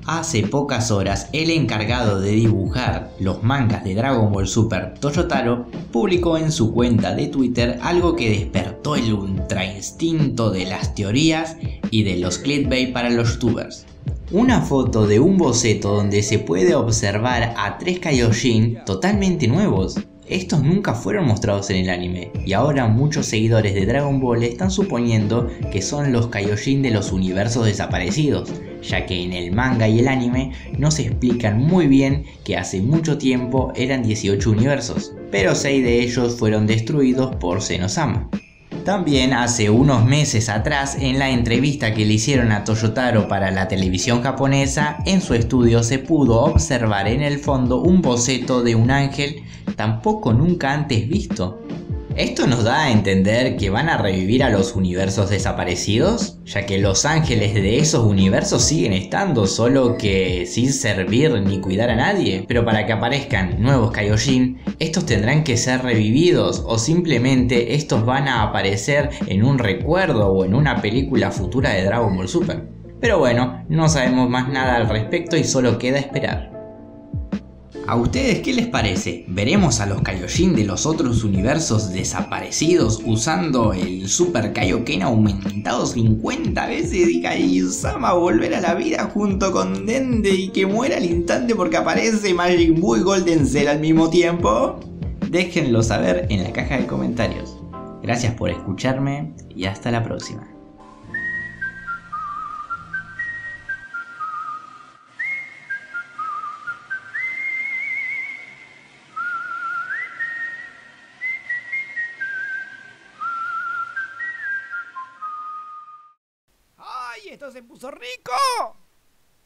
Hace pocas horas, el encargado de dibujar los mangas de Dragon Ball Super, Toyotaro, publicó en su cuenta de Twitter algo que despertó el ultra instinto de las teorías y de los clickbait para los youtubers. Una foto de un boceto donde se puede observar a 3 Kaioshin totalmente nuevos. Estos nunca fueron mostrados en el anime, y ahora muchos seguidores de Dragon Ball están suponiendo que son los Kaioshin de los universos desaparecidos, ya que en el manga y el anime no se explican muy bien que hace mucho tiempo eran 18 universos, pero 6 de ellos fueron destruidos por Zenosama. También hace unos meses atrás, en la entrevista que le hicieron a Toyotaro para la televisión japonesa, en su estudio se pudo observar en el fondo un boceto de un ángel tampoco nunca antes visto. Esto nos da a entender que van a revivir a los universos desaparecidos, ya que los ángeles de esos universos siguen estando, solo que sin servir ni cuidar a nadie. Pero para que aparezcan nuevos Kaioshin, estos tendrán que ser revividos, o simplemente estos van a aparecer en un recuerdo o en una película futura de Dragon Ball Super. Pero bueno, no sabemos más nada al respecto y solo queda esperar. ¿A ustedes qué les parece? ¿Veremos a los Kaioshin de los otros universos desaparecidos usando el Super Kaioken aumentado 50 veces y Kaiosama volver a la vida junto con Dende y que muera al instante porque aparece Majin Buu y Golden Cell al mismo tiempo? Déjenlo saber en la caja de comentarios. Gracias por escucharme y hasta la próxima. ¡Ay, esto se puso rico!